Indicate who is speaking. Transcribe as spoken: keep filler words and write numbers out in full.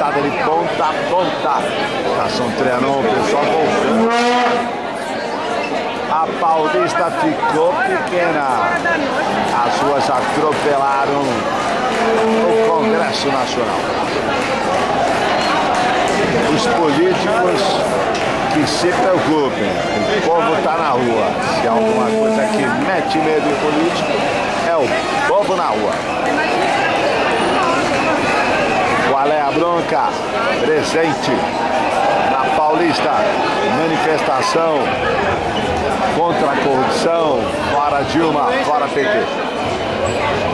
Speaker 1: passada de ponta a ponta. Estação Trianon, o pessoal voltando. A Paulista ficou pequena. As ruas atropelaram o Congresso Nacional. Os políticos que se preocupem, o povo está na rua. Se há alguma coisa que mete medo em político, é o povo na rua. Qual é a bronca? Presente na Paulista, manifestação contra a corrupção, fora Dilma, fora P T.